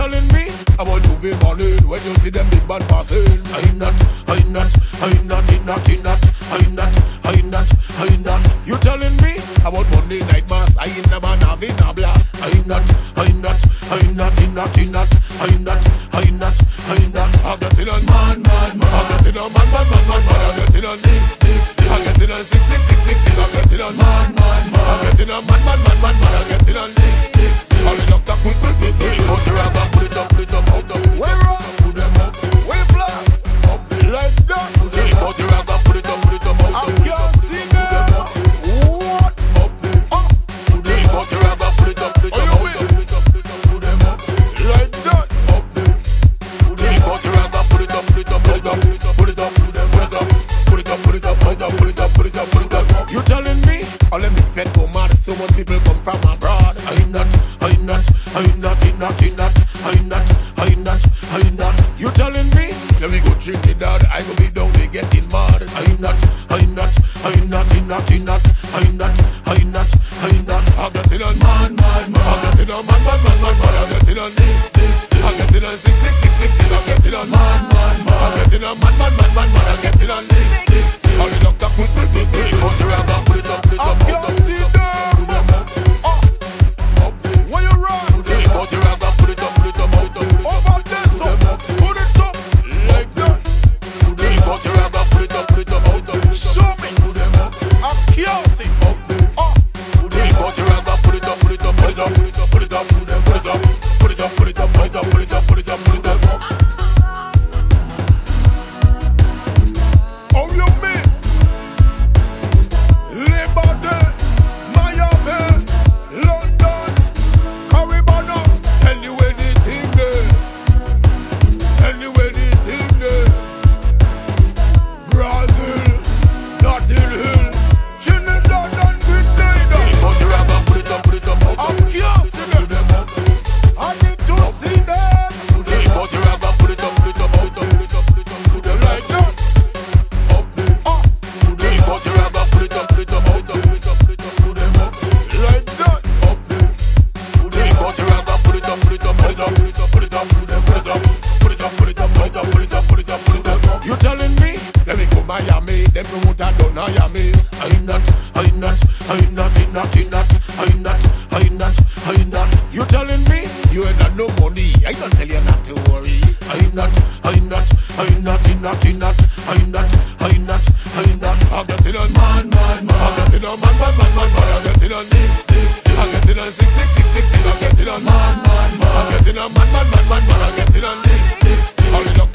telling me about to be morning when you see them big bad passing. I'm not. You telling me about Monday night mass? I ain't never having a blast. I'm not. I get it on man. I get it on man. I get it on 6. I get it on 6. I get it on man. I get it on man. I get it on 6. All the doctor quick. Put your rubber, put it up. Where up? Put them up. Where fly? Up like that. Put your rubber, put it up. I can't see them. What? Up there. Put your rubber, put it up. Put them up. Like that. Up there. Put your rubber, put it up. You telling me all them big fed go mad? So much people come from abroad. I'm not. You telling me let me go Trinidad? I go be down there getting mad. I'm not. I get it on man. I get it on man. I get it on 6. I get it on 6. I get it on man. I get it on man. I get it on 6. All the doctor quick. Put your rubber, put it up. I can't see them. Where you run? Put your rubber, put it up. Over there, so put it up like that. Put your rubber, put it up. Show me. I can't see. Put your rubber, put it up. Oh, you mean Labor Day, Miami, London, Caribbean, anywhere the thing there, Brazil, Notting Hill, Trinidad and Grenada. Put your rubber, put it up. I can't see them. I need to see them. Put your rubber, put it up. Like that. Up there. Put your rubber, put it up. Like that. Up there. Put your rubber, put it up. You telling me let me go Miami? Them know what I done Miami. I'm not. You telling me you ain't got no money? I don't tell you not to worry. I'm not. I get it on man. I get it on man. I get it on 6. I get it on 6. I get it on man. I get it on man. I get it on 6. All the